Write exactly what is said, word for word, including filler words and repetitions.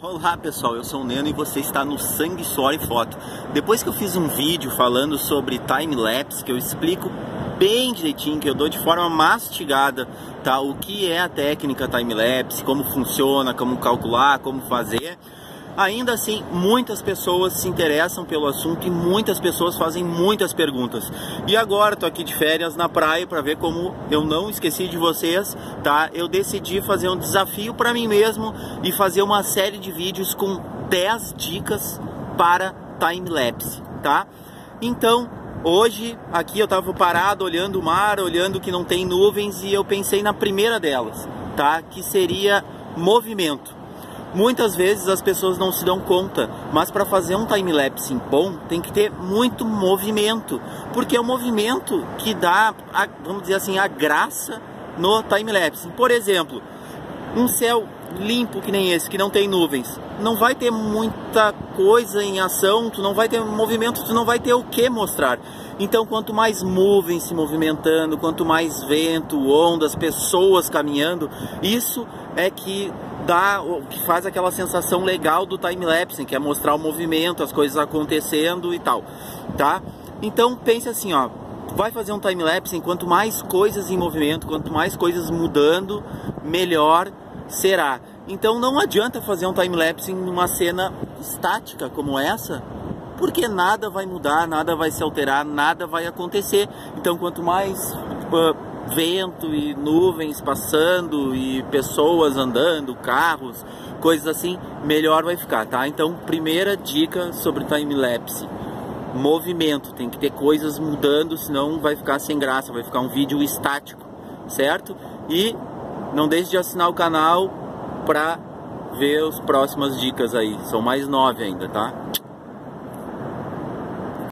Olá pessoal, eu sou o Neno e você está no Sangue, Suor e Foto. Depois que eu fiz um vídeo falando sobre time-lapse, que eu explico bem direitinho, que eu dou de forma mastigada, tá, o que é a técnica time-lapse, como funciona, como calcular, como fazer, ainda assim muitas pessoas se interessam pelo assunto e muitas pessoas fazem muitas perguntas. E agora tô aqui de férias na praia para ver como eu não esqueci de vocês, tá? Eu decidi fazer um desafio para mim mesmo e fazer uma série de vídeos com dez dicas para time-lapse, tá? Então, hoje aqui eu tava parado olhando o mar, olhando que não tem nuvens e eu pensei na primeira delas, tá? Que seria movimento. Muitas vezes as pessoas não se dão conta, mas para fazer um time-lapse bom tem que ter muito movimento, porque é o movimento que dá, a, vamos dizer assim, a graça no time-lapse. Por exemplo, um céu limpo que nem esse, que não tem nuvens, não vai ter muita coisa em ação, tu não vai ter movimento, tu não vai ter o que mostrar. Então quanto mais nuvens se movimentando, quanto mais vento, ondas, pessoas caminhando, isso é que dá, o que faz aquela sensação legal do time-lapse, que é mostrar o movimento, as coisas acontecendo e tal, tá? Então pense assim, ó, vai fazer um time-lapse, quanto mais coisas em movimento, quanto mais coisas mudando, melhor será. Então não adianta fazer um time-lapse em uma cena estática como essa, porque nada vai mudar, nada vai se alterar, nada vai acontecer. Então quanto mais uh, vento e nuvens passando e pessoas andando, carros, coisas assim, melhor vai ficar, tá? Então primeira dica sobre time-lapse: movimento, tem que ter coisas mudando, senão vai ficar sem graça, vai ficar um vídeo estático, certo? E não deixe de assinar o canal para ver as próximas dicas aí, são mais nove ainda, tá?